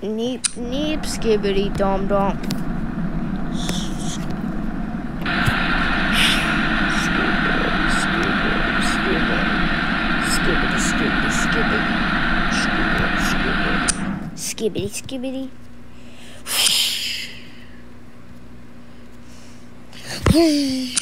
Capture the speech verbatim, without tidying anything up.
Neep, neep, skibbity, dom, dom. Skibbity, skibbity, skibbity. Skibbity, skibbity. Skibbity, skibbity.